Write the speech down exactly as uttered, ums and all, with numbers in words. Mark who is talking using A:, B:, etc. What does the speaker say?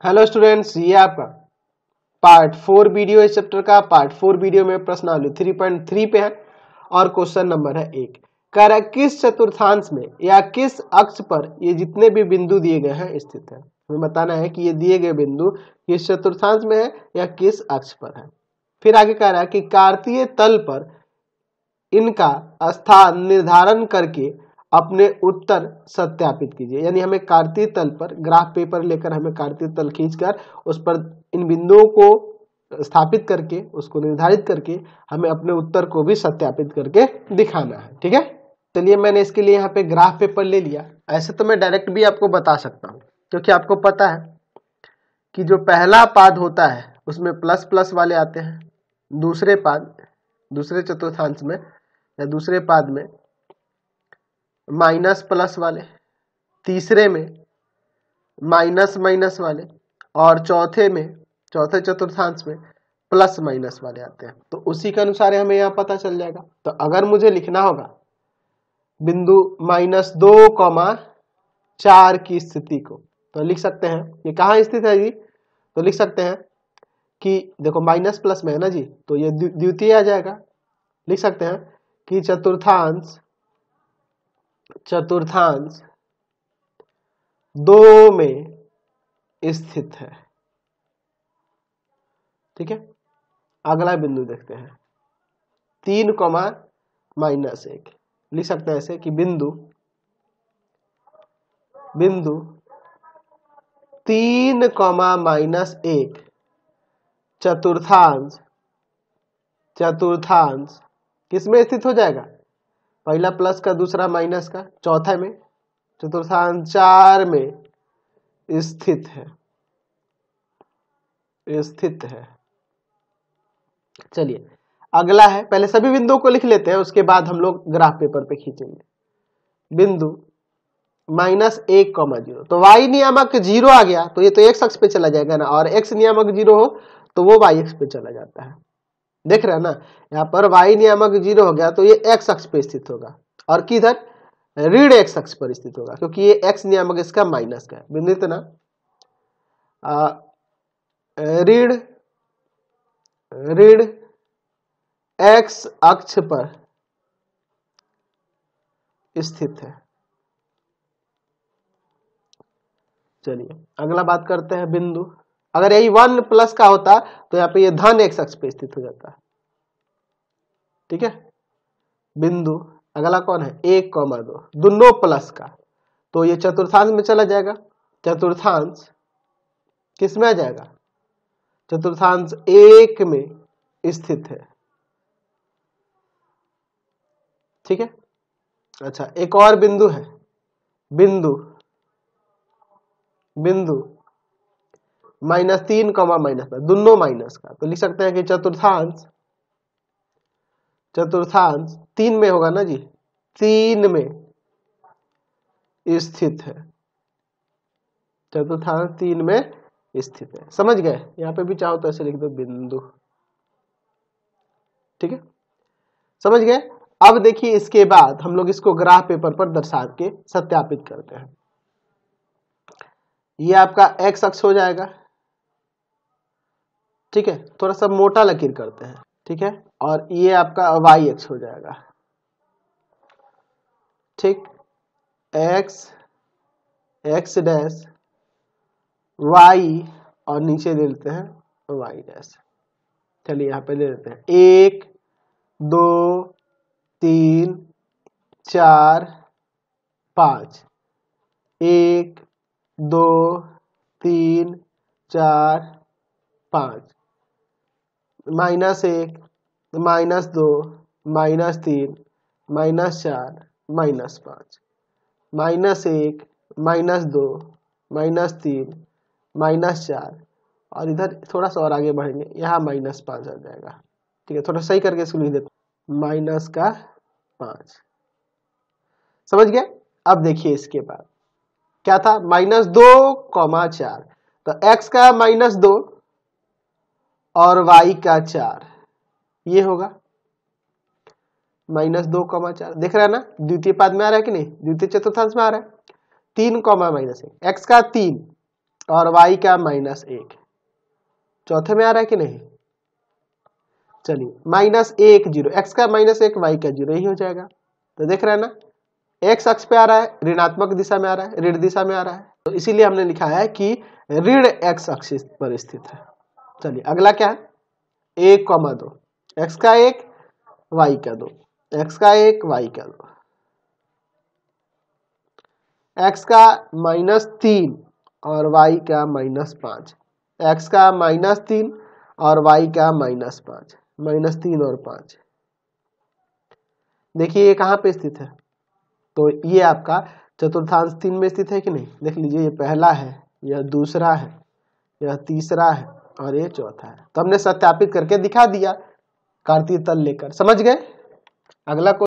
A: Hello students, ये आपका part four video इस चैप्टर का। पार्ट फोर वीडियो में प्रश्नावली थ्री पॉइंट थ्री पे है और क्वेश्चन नंबर है एक। कह रहा है किस चतुर्थांश में या किस अक्ष पर ये जितने भी बिंदु दिए गए हैं स्थित है। हमें बताना है कि ये दिए गए बिंदु किस चतुर्थांश में है या किस अक्ष पर है। फिर आगे कह रहा है कि कार्तीय तल पर इनका स्थान निर्धारण करके अपने उत्तर सत्यापित कीजिए। यानी हमें कार्तीय तल पर ग्राफ पेपर लेकर हमें कार्तीय तल खींचकर उस पर इन बिंदुओं को स्थापित करके उसको निर्धारित करके हमें अपने उत्तर को भी सत्यापित करके दिखाना है। ठीक है, चलिए मैंने इसके लिए यहाँ पे ग्राफ पेपर ले लिया। ऐसे तो मैं डायरेक्ट भी आपको बता सकता हूँ, क्योंकि आपको पता है कि जो पहला पाद होता है उसमें प्लस प्लस वाले आते हैं, दूसरे पाद दूसरे चतुर्थांश में या दूसरे पाद में माइनस प्लस वाले, तीसरे में माइनस माइनस वाले और चौथे में चौथे चतुर्थांश में प्लस माइनस वाले आते हैं। तो उसी के अनुसार हमें यहाँ पता चल जाएगा। तो अगर मुझे लिखना होगा बिंदु माइनस दो कॉमा चार की स्थिति को, तो लिख सकते हैं ये कहाँ स्थित है जी। तो लिख सकते हैं कि देखो माइनस प्लस में है ना जी, तो ये द्वितीय आ जाएगा। लिख सकते हैं कि चतुर्थांश चतुर्थांश दो में स्थित है। ठीक है, अगला बिंदु देखते हैं तीन कॉमा माइनस एक। लिख सकते हैं ऐसे कि बिंदु बिंदु तीन कॉमा माइनस एक चतुर्थांश चतुर्थांश किसमें स्थित हो जाएगा, पहला प्लस का दूसरा माइनस का, चौथा में चतुर्थांश चार में स्थित है स्थित है चलिए अगला है, पहले सभी बिंदुओं को लिख लेते हैं, उसके बाद हम लोग ग्राफ पेपर पे खींचेंगे। बिंदु माइनस एक कॉमा जीरो, तो वाई नियामक जीरो आ गया तो ये तो एक्स अक्ष पे चला जाएगा ना, और एक्स नियामक जीरो हो तो वो वाई अक्ष पे चला जाता है। देख रहे हैं ना, यहाँ पर वाई नियामक जीरो हो गया तो ये एक्स अक्ष पे स्थित होगा और किधर ऋण एक्स अक्ष पर स्थित होगा, क्योंकि ये एक्स नियामक इसका माइनस का है। बिंदु इतना ऋण ऋण एक्स अक्ष पर स्थित है। चलिए अगला बात करते हैं बिंदु, अगर यही वन प्लस का होता तो यहाँ पे ये धन एक्स अक्ष पे स्थित हो जाता है। ठीक है, बिंदु अगला कौन है एक कॉमा दो, दोनों प्लस का, तो ये चतुर्थांश में चला जाएगा। चतुर्थांश किस में आ जाएगा, चतुर्थांश एक में स्थित है। ठीक है, अच्छा एक और बिंदु है, बिंदु बिंदु माइनस तीन कॉमा माइनस का, दोनों माइनस का, तो लिख सकते हैं कि चतुर्थांश चतुर्थांश तीन में होगा ना जी, तीन में स्थित है। चतुर्थांश तीन में स्थित है। समझ गए, यहाँ पे भी चाहो तो ऐसे लिख दो बिंदु। ठीक है, समझ गए। अब देखिए इसके बाद हम लोग इसको ग्राफ पेपर पर दर्शा के सत्यापित करते हैं। ये आपका एक्स अक्ष हो जाएगा। ठीक है, थोड़ा सा मोटा लकीर करते हैं। ठीक है, और ये आपका वाई अक्ष हो जाएगा। ठीक, एक्स एक्स डैश वाई और नीचे दे देते हैं वाई डैश। चलिए यहाँ पे दे देते हैं एक दो तीन चार पाँच, एक दो तीन चार पाँच, माइनस एक माइनस दो माइनस तीन माइनस चार माइनस पाँच, माइनस एक माइनस दो माइनस तीन माइनस चार, और इधर थोड़ा सा और आगे बढ़ेंगे, यहाँ माइनस पाँच आ जाएगा। ठीक है, थोड़ा सही करके इसको लिख देते माइनस का पाँच। समझ गए। अब देखिए इसके बाद क्या था, माइनस दो कॉमा चार, तो एक्स का माइनस दो और वाई का चार, ये होगा माइनस दो कॉमा चार। देख रहा है ना, द्वितीय पाद में आ रहा है कि नहीं, द्वितीय चतुर्थांश में आ रहा है। तीन कॉमा माइनस एक, एक्स का तीन और y का माइनस एक। चौथे में आ रहा है कि नहीं? चलिए माइनस एक जीरो, एक्स का माइनस एक, वाई का जीरो, यही हो जाएगा। तो देख रहे हैं ना, एक्स अक्ष पे आ रहा है, ऋणात्मक दिशा में आ रहा है, ऋण दिशा में आ रहा है, तो इसीलिए हमने लिखा है कि ऋण एक्स अक्ष पर स्थित है। चलिए अगला क्या है, एक कॉमा दो, एक्स का एक वाई का दो, एक्स का एक वाई का दो, एक्स का माइनस तीन और वाई का माइनस पांच, एक्स का माइनस तीन और वाई का माइनस पांच, माइनस तीन और पांच। देखिए ये कहाँ पे स्थित है, तो ये आपका चतुर्थांश तीन में स्थित है कि नहीं? देख लीजिए, ये पहला है, यह दूसरा है, यह तीसरा है और ये चौथा है। तो हमने सत्यापित करके दिखा दिया कार्तीय तल लेकर। समझ गए? अगला